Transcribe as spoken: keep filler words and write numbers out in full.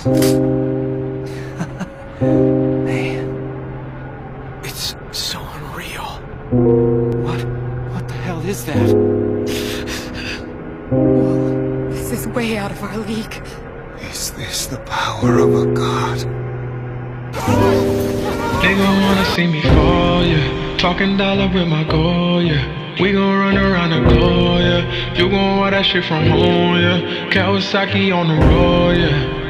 Man, it's so unreal. What? What the hell is that? Whoa, this is way out of our league. Is this the power of a god? They gon' wanna see me fall, yeah. Talking dollar with my goal, yeah. We gon' run around the globe, yeah. You gon' want that shit from home, yeah. Kawasaki on the road, yeah.